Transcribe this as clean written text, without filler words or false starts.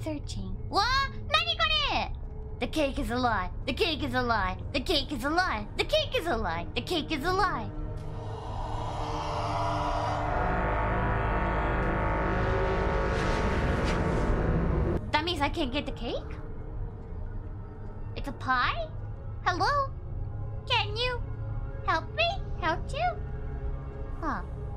searching. What? Nani kore? The cake is a lie. The cake is a lie. The cake is a lie. The cake is a lie. The cake is a lie. That means I can't get the cake? It's a pie? Hello? Can you help me? How to? Huh.